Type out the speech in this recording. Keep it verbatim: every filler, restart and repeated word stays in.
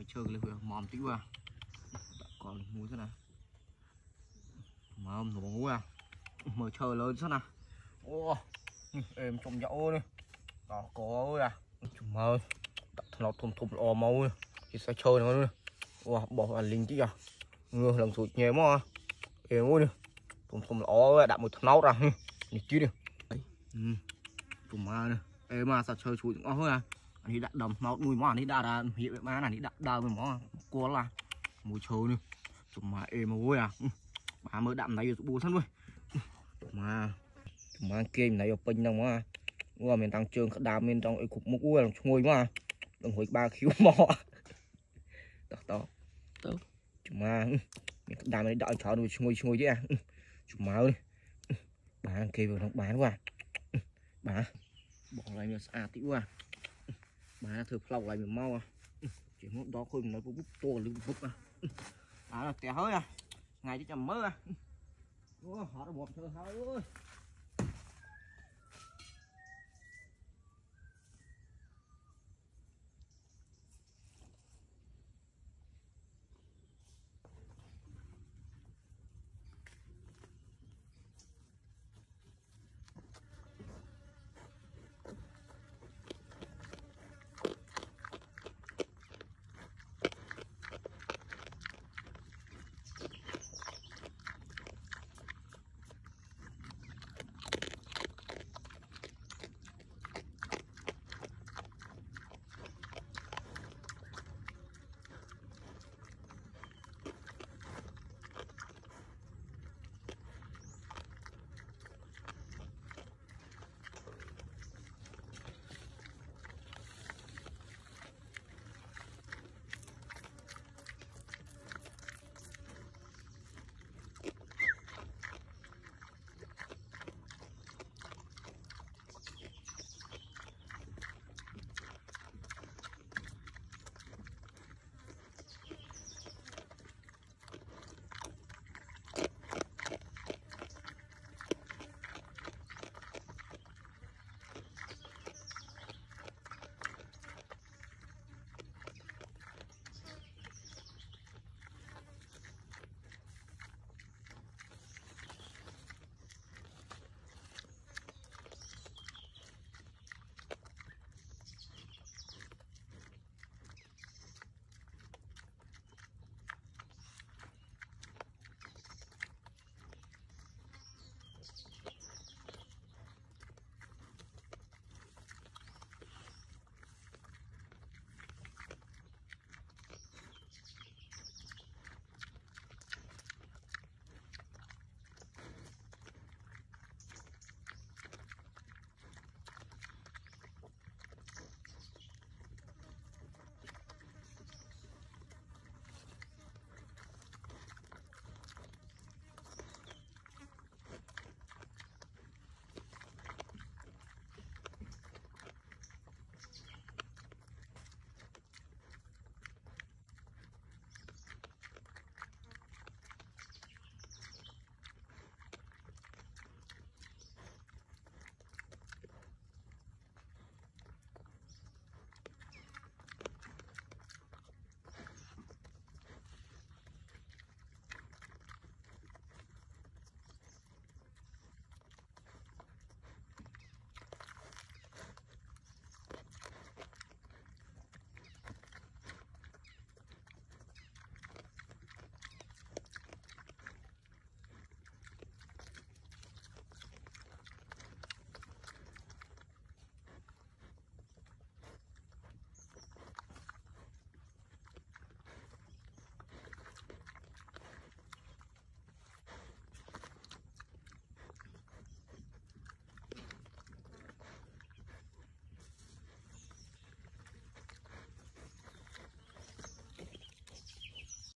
chơi cái này mòm tí qua còn muối thế nào mà ông nó muối à mở chơi lớn thế nào ô em trong dậu đi đó có ơi à chúng mơ nó thùng thùng lò màu thì sẽ chơi nó nữa wow, bỏ ăn linh chứ à ngừa lần sụt nhẹ mà em ơi thùng thùng lò đặt một nấu ra đi chứ đi chúng mà nữa em mà sao chơi chuối ngon hơn à anh đi đặt đầm nó mùi món đi đã đã hiện mà anh đi đặt đào với món cua là mùi chơi nữa chúng mà em mà vui à bà mới đậm này bù thân luôn mà chúng mà game này ở pin đâu mà qua miền tăng trường đào miền trong ấy cục mục ui là ngồi mà đừng hồi ba khiếu mò to to to chúng mà miền đào này đợi chó rồi ngồi ngồi chứ à chúng mà ơi bà kia vừa nó bán qua bà bỏ lại mình à tí qua bà thử lòng lại mình mau à chỉ muốn đó khôi mình nói bút to lưng bút à à là té hơi à ngày chứ chầm mơ à họ đã bọt thơ hơi ơi